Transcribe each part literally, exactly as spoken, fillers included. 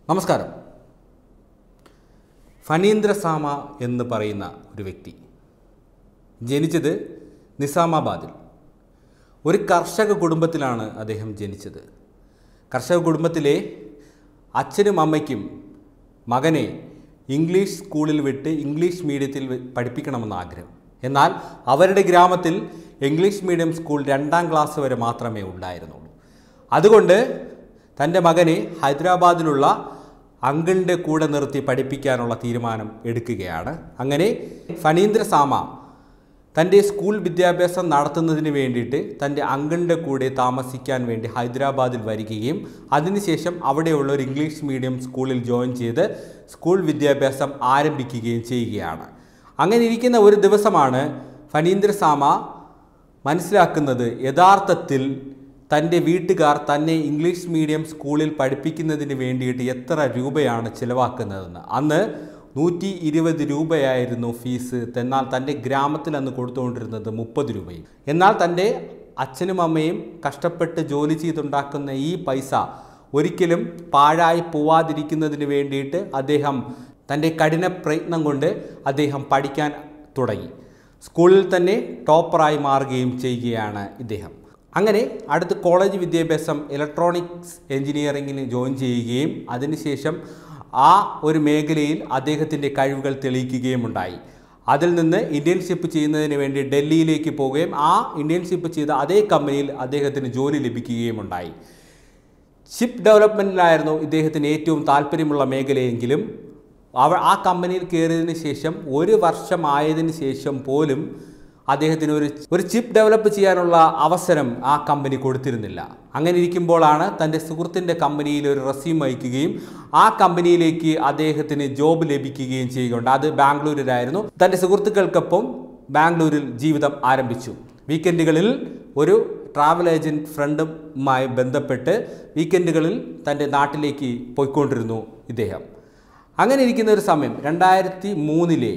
നമസ്കാരം. ഫണീന്ദ്ര സാമ എന്ന് പറയുന്ന ഒരു വ്യക്തി ജനിച്ചത് നിസാമാബാദിൽ. ഒരു കർഷക കുടുംബത്തിലാണ് അദ്ദേഹം ജനിച്ചത്. കർഷക കുടുംബത്തിലെ അച്ഛനും അമ്മയ്ക്കും മകനെ ഇംഗ്ലീഷ് സ്കൂളിൽ വിട്ട് ഇംഗ്ലീഷ് മീഡിയത്തിൽ പഠിപ്പിക്കണമെന്ന് ആഗ്രഹം. എന്നാൽ അവരുടെ ഗ്രാമത്തിൽ ഇംഗ്ലീഷ് മീഡിയം സ്കൂൾ രണ്ടാം ക്ലാസ് വരെ മാത്രമേ ഉണ്ടായിരുന്നുള്ളൂ. അതുകൊണ്ട് തൻ്റെ മകനെ ഹൈദരാബാദിലുള്ള അങ്കിളിൻ്റെ കൂടെ നിർത്തി പഠിപ്പിക്കാനുള്ള തീരുമാനം എടുക്കുകയാണ്. അങ്ങനെ ഫണീന്ദ്ര സാമ തൻ്റെ സ്കൂൾ വിദ്യാഭ്യാസം നടത്തുന്നതിന് വേണ്ടിയിട്ട് തൻ്റെ അങ്കിളിൻ്റെ കൂടെ താമസിക്കാൻ വേണ്ടി ഹൈദരാബാദിൽ വരികയും അതിനുശേഷം അവിടെയുള്ള ഒരു ഇംഗ്ലീഷ് മീഡിയം സ്കൂളിൽ ജോയിൻ ചെയ്ത് സ്കൂൾ വിദ്യാഭ്യാസം ആരംഭിക്കുകയും ചെയ്യുകയാണ്. അങ്ങനെ ഇരിക്കുന്ന ഒരു ദിവസമാണ് ഫണീന്ദ്ര സാമ മനസ്സിലാക്കുന്നത് യഥാർത്ഥത്തിൽ തൻ്റെ വീട്ടുകാർ തന്നെ ഇംഗ്ലീഷ് മീഡിയം സ്കൂളിൽ പഠിപ്പിക്കുന്നതിന് വേണ്ടിയിട്ട് എത്ര രൂപയാണ് ചിലവാക്കുന്നതെന്ന്. അന്ന് നൂറ്റി ഇരുപത് രൂപയായിരുന്നു ഫീസ്. എന്നാൽ തൻ്റെ ഗ്രാമത്തിൽ അന്ന് കൊടുത്തുകൊണ്ടിരുന്നത് മുപ്പത് രൂപയും. എന്നാൽ തൻ്റെ അച്ഛനും അമ്മയും കഷ്ടപ്പെട്ട് ജോലി ചെയ്തുണ്ടാക്കുന്ന ഈ പൈസ ഒരിക്കലും പാഴായി പോവാതിരിക്കുന്നതിന് വേണ്ടിയിട്ട് അദ്ദേഹം തൻ്റെ കഠിന പ്രയത്നം കൊണ്ട് അദ്ദേഹം പഠിക്കാൻ തുടങ്ങി. സ്കൂളിൽ തന്നെ ടോപ്പറായി മാറുകയും ചെയ്യുകയാണ് ഇദ്ദേഹം. അങ്ങനെ അടുത്ത് കോളേജ് വിദ്യാഭ്യാസം ഇലക്ട്രോണിക്സ് എഞ്ചിനീയറിങ്ങിന് ജോയിൻ ചെയ്യുകയും അതിനുശേഷം ആ ഒരു മേഖലയിൽ അദ്ദേഹത്തിൻ്റെ കഴിവുകൾ തെളിയിക്കുകയും ഉണ്ടായി. അതിൽ നിന്ന് ഇന്റേൺഷിപ്പ് ചെയ്യുന്നതിന് വേണ്ടി ഡൽഹിയിലേക്ക് പോവുകയും ആ ഇന്റേൺഷിപ്പ് ചെയ്ത അതേ കമ്പനിയിൽ അദ്ദേഹത്തിന് ജോലി ലഭിക്കുകയും ഉണ്ടായി. ഷിപ്പ് ഡെവലപ്മെൻറ്റിലായിരുന്നു ഇദ്ദേഹത്തിന് ഏറ്റവും താല്പര്യമുള്ള മേഖലയെങ്കിലും അവ ആ കമ്പനിയിൽ കയറിയതിന് ശേഷം ഒരു വർഷമായതിനു ശേഷം പോലും അദ്ദേഹത്തിന് ഒരു ഒരു ചിപ്പ് ഡെവലപ്പ് ചെയ്യാനുള്ള അവസരം ആ കമ്പനി കൊടുത്തിരുന്നില്ല. അങ്ങനെ ഇരിക്കുമ്പോഴാണ് തൻ്റെ സുഹൃത്തിൻ്റെ കമ്പനിയിൽ ഒരു റെസ്യൂം അയക്കുകയും ആ കമ്പനിയിലേക്ക് അദ്ദേഹത്തിന് ജോബ് ലഭിക്കുകയും ചെയ്യുകയുണ്ട്. അത് ബാംഗ്ലൂരിലായിരുന്നു. തൻ്റെ സുഹൃത്തുക്കൾക്കൊപ്പം ബാംഗ്ലൂരിൽ ജീവിതം ആരംഭിച്ചു. വീക്കെൻഡുകളിൽ ഒരു ട്രാവൽ ഏജൻറ്റ് ഫ്രണ്ടുമായി ബന്ധപ്പെട്ട് വീക്കെൻഡുകളിൽ തൻ്റെ നാട്ടിലേക്ക് പോയിക്കൊണ്ടിരുന്നു ഇദ്ദേഹം. അങ്ങനെ ഇരിക്കുന്ന ഒരു സമയം രണ്ടായിരത്തി മൂന്നിലെ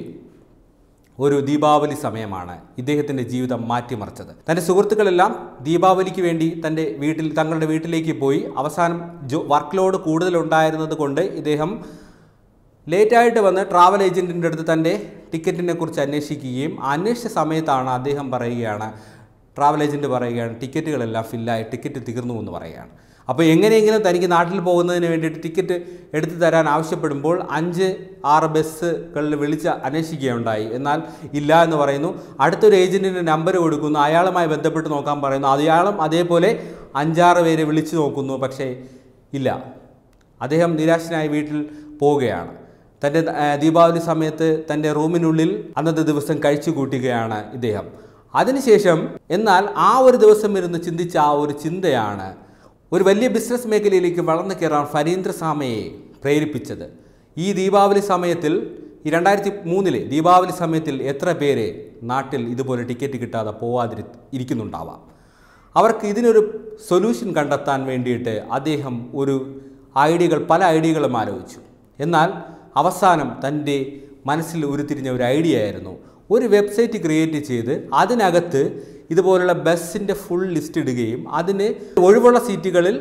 ഒരു ദീപാവലി സമയമാണ് ഇദ്ദേഹത്തിൻ്റെ ജീവിതം മാറ്റിമറിച്ചത്. തൻ്റെ സുഹൃത്തുക്കളെല്ലാം ദീപാവലിക്ക് വേണ്ടി തൻ്റെ വീട്ടിൽ തങ്ങളുടെ വീട്ടിലേക്ക് പോയി. അവസാനം ജോ വർക്ക് ലോഡ് കൂടുതലുണ്ടായിരുന്നത് കൊണ്ട് ഇദ്ദേഹം ലേറ്റായിട്ട് വന്ന് ട്രാവൽ ഏജൻറ്റിൻ്റെ അടുത്ത് തൻ്റെ ടിക്കറ്റിനെ കുറിച്ച് അന്വേഷിക്കുകയും അന്വേഷിച്ച സമയത്താണ് അദ്ദേഹം പറയുകയാണ്, ട്രാവൽ ഏജൻറ്റ് പറയുകയാണ് ടിക്കറ്റുകളെല്ലാം ഫില്ലായി, ടിക്കറ്റ് തീർന്നു എന്ന് പറയുകയാണ്. അപ്പോൾ എങ്ങനെയെങ്കിലും തനിക്ക് നാട്ടിൽ പോകുന്നതിന് വേണ്ടിയിട്ട് ടിക്കറ്റ് എടുത്തു തരാൻ ആവശ്യപ്പെടുമ്പോൾ അഞ്ച് ആറ് ബസ്സുകളിൽ വിളിച്ച് അന്വേഷിക്കുകയുണ്ടായി. എന്നാൽ ഇല്ല എന്ന് പറയുന്നു. അടുത്തൊരു ഏജൻറ്റിൻ്റെ നമ്പർ കൊടുക്കുന്നു, അയാളുമായി ബന്ധപ്പെട്ട് നോക്കാൻ പറയുന്നു. അയാളും അതേപോലെ അഞ്ചാറ് പേരെ വിളിച്ചു നോക്കുന്നു, പക്ഷേ ഇല്ല. അദ്ദേഹം നിരാശനായി വീട്ടിൽ പോവുകയാണ്. തൻ്റെ ദീപാവലി സമയത്ത് തൻ്റെ റൂമിനുള്ളിൽ അന്നത്തെ ദിവസം കഴിച്ചു കൂട്ടുകയാണ് ഇദ്ദേഹം. അതിനുശേഷം എന്നാൽ ആ ഒരു ദിവസം ഇരുന്ന് ചിന്തിച്ച ആ ഒരു ചിന്തയാണ് ഒരു വലിയ ബിസിനസ് മേഖലയിലേക്ക് വളർന്നു കയറാൻ ഫണീന്ദ്ര സാമയെ പ്രേരിപ്പിച്ചത്. ഈ ദീപാവലി സമയത്തിൽ ഈ രണ്ടായിരത്തി മൂന്നിലെ ദീപാവലി സമയത്തിൽ എത്ര പേര് നാട്ടിൽ ഇതുപോലെ ടിക്കറ്റ് കിട്ടാതെ പോവാതിരി ഇരിക്കുന്നുണ്ടാവാം. അവർക്ക് ഇതിനൊരു സൊല്യൂഷൻ കണ്ടെത്താൻ വേണ്ടിയിട്ട് അദ്ദേഹം ഒരു ഐഡിയകൾ പല ഐഡിയകളും ആലോചിച്ചു. എന്നാൽ അവസാനം തൻ്റെ മനസ്സിൽ ഉരുത്തിരിഞ്ഞ ഒരു ഐഡിയ ആയിരുന്നു ഒരു വെബ്സൈറ്റ് ക്രിയേറ്റ് ചെയ്ത് അതിനകത്ത് ഇതുപോലുള്ള ബസ്സിൻ്റെ ഫുൾ ലിസ്റ്റ് ഇടുകയും അതിന് ഒഴിവുള്ള സീറ്റുകളിൽ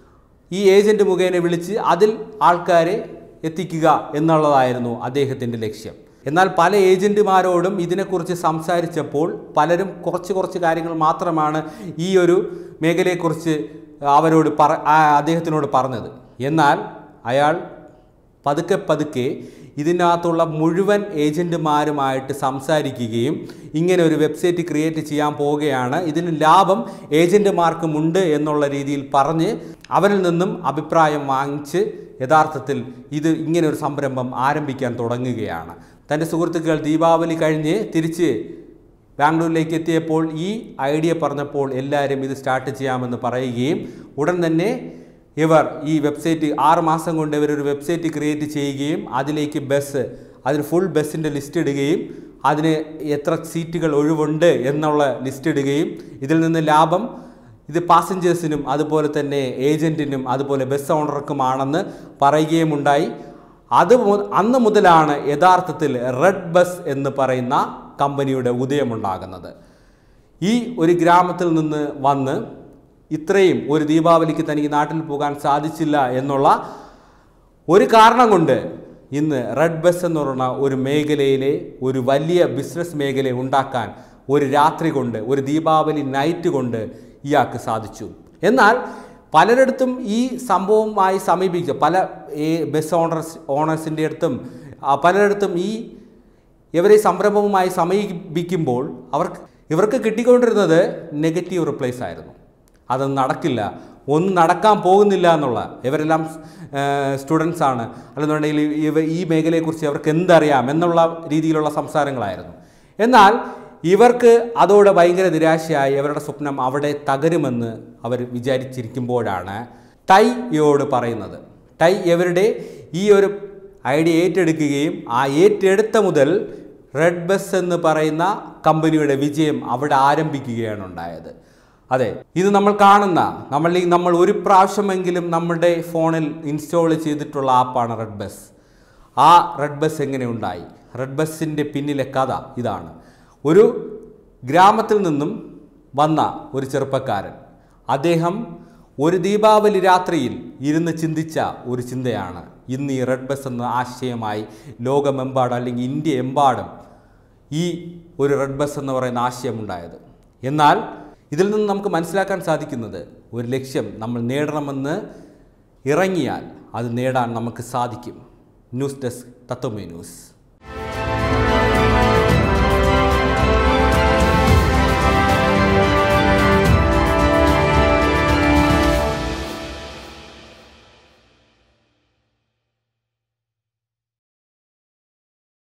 ഈ ഏജൻറ്റ് മുഖേന വിളിച്ച് അതിൽ ആൾക്കാരെ എത്തിക്കുക എന്നുള്ളതായിരുന്നു അദ്ദേഹത്തിൻ്റെ ലക്ഷ്യം. എന്നാൽ പല ഏജൻറ്റുമാരോടും ഇതിനെക്കുറിച്ച് സംസാരിച്ചപ്പോൾ പലരും കുറച്ച് കുറച്ച് കാര്യങ്ങൾ മാത്രമാണ് ഈ ഒരു മേഖലയെക്കുറിച്ച് അവരോട് പറ അദ്ദേഹത്തിനോട് പറഞ്ഞത്. എന്നാൽ അയാൾ പതുക്കെ പതുക്കെ ഇതിനകത്തുള്ള മുഴുവൻ ഏജൻറ്റുമാരുമായിട്ട് സംസാരിക്കുകയും ഇങ്ങനെ ഒരു വെബ്സൈറ്റ് ക്രിയേറ്റ് ചെയ്യാൻ പോവുകയാണ്, ഇതിന് ലാഭം ഏജൻറ്റുമാർക്കുമുണ്ട് എന്നുള്ള രീതിയിൽ പറഞ്ഞ് അവരിൽ നിന്നും അഭിപ്രായം വാങ്ങിച്ച് യഥാർത്ഥത്തിൽ ഇത് ഇങ്ങനെ ഒരു സംരംഭം ആരംഭിക്കാൻ തുടങ്ങുകയാണ്. തൻ്റെ സുഹൃത്തുക്കൾ ദീപാവലി കഴിഞ്ഞ് തിരിച്ച് ബാംഗ്ലൂരിലേക്ക് എത്തിയപ്പോൾ ഈ ഐഡിയ പറഞ്ഞപ്പോൾ എല്ലാവരും ഇത് സ്റ്റാർട്ട് ചെയ്യാമെന്ന് പറയുകയും ഉടൻ തന്നെ ഇവർ ഈ വെബ്സൈറ്റ് ആറ് മാസം കൊണ്ട് ഇവരൊരു വെബ്സൈറ്റ് ക്രിയേറ്റ് ചെയ്യുകയും അതിലേക്ക് ബസ് അതിന് ഫുൾ ബസ്സിൻ്റെ ലിസ്റ്റ് ഇടുകയും അതിന് എത്ര സീറ്റുകൾ ഒഴിവുണ്ട് എന്നുള്ള ലിസ്റ്റ് ഇടുകയും ഇതിൽ നിന്ന് ലാഭം ഇത് പാസഞ്ചേഴ്സിനും അതുപോലെ തന്നെ ഏജൻറ്റിനും അതുപോലെ ബസ് ഓണർക്കുമാണെന്ന് പറയുകയും ഉണ്ടായി. അത് അന്ന് മുതലാണ് യഥാർത്ഥത്തിൽ റെഡ് ബസ് എന്ന് പറയുന്ന കമ്പനിയുടെ ഉദയമുണ്ടാകുന്നത്. ഈ ഒരു ഗ്രാമത്തിൽ നിന്ന് വന്ന് ഇത്രയും ഒരു ദീപാവലിക്ക് തനിക്ക് നാട്ടിൽ പോകാൻ സാധിച്ചില്ല എന്നുള്ള ഒരു കാരണം കൊണ്ട് ഇന്ന് റെഡ് ബസ് എന്ന് പറയുന്ന ഒരു മേഖലയിലെ ഒരു വലിയ ബിസിനസ് മേഖല ഉണ്ടാക്കാൻ ഒരു രാത്രി കൊണ്ട്, ഒരു ദീപാവലി നൈറ്റ് കൊണ്ട് ഇയാൾക്ക് സാധിച്ചു. എന്നാൽ പലരിടത്തും ഈ സംഭവവുമായി സമീപിക്കുക, പല ഈ ബസ് ഓണേഴ്സ് ഓണേഴ്സിൻ്റെ അടുത്തും പലരിടത്തും ഈ ഇവരെ സംരംഭവുമായി സമീപിക്കുമ്പോൾ അവർക്ക് ഇവർക്ക് കിട്ടിക്കൊണ്ടിരുന്നത് നെഗറ്റീവ് റിപ്ലൈസ് ആയിരുന്നു. അതൊന്നും നടക്കില്ല, ഒന്നും നടക്കാൻ പോകുന്നില്ല എന്നുള്ള, ഇവരെല്ലാം സ്റ്റുഡൻസ് ആണ്, അല്ലെന്നുണ്ടെങ്കിൽ ഇവ ഈ മേഖലയെക്കുറിച്ച് അവർക്ക് എന്തറിയാം എന്നുള്ള രീതിയിലുള്ള സംസാരങ്ങളായിരുന്നു. എന്നാൽ ഇവർക്ക് അതോടെ ഭയങ്കര നിരാശയായി അവരുടെ സ്വപ്നം അവിടെ തകരുമെന്ന് അവർ വിചാരിച്ചിരിക്കുമ്പോഴാണ് ടൈയോട് പറയുന്നത്. ടൈ ഇവരുടെ ഈ ഒരു ഐഡിയ ഏറ്റെടുക്കുകയും ആ ഏറ്റെടുത്ത മുതൽ റെഡ് ബസ് എന്ന് പറയുന്ന കമ്പനിയുടെ വിജയം അവിടെ ആരംഭിക്കുകയാണ് ഉണ്ടായത്. അതെ, ഇത് നമ്മൾ കാണുന്ന നമ്മൾ ഈ നമ്മൾ ഒരു പ്രാവശ്യമെങ്കിലും നമ്മുടെ ഫോണിൽ ഇൻസ്റ്റാൾ ചെയ്തിട്ടുള്ള ആപ്പാണ് റെഡ് ബസ്. ആ റെഡ് ബസ് എങ്ങനെ ഉണ്ടായി? റെഡ് ബസ്സിൻ്റെ പിന്നിലെ കഥ ഇതാണ്. ഒരു ഗ്രാമത്തിൽ നിന്നും വന്ന ഒരു ചെറുപ്പക്കാരൻ, അദ്ദേഹം ഒരു ദീപാവലി രാത്രിയിൽ ഇരുന്ന് ചിന്തിച്ച ഒരു ചിന്തയാണ് ഇന്ന് ഈ റെഡ് ബസ് എന്ന ആശയമായി ലോകമെമ്പാടും അല്ലെങ്കിൽ ഇന്ത്യ എമ്പാടും ഈ ഒരു റെഡ് ബസ് എന്ന് പറയുന്ന ആശയമുണ്ടായത്. എന്നാൽ ഇതിൽ നിന്ന് നമുക്ക് മനസ്സിലാക്കാൻ സാധിക്കുന്നത്, ഒരു ലക്ഷ്യം നമ്മൾ നേടണമെന്ന് ഇറങ്ങിയാൽ അത് നേടാൻ നമുക്ക് സാധിക്കും. ന്യൂസ് ഡെസ്ക് തത്വമേ ന്യൂസ്.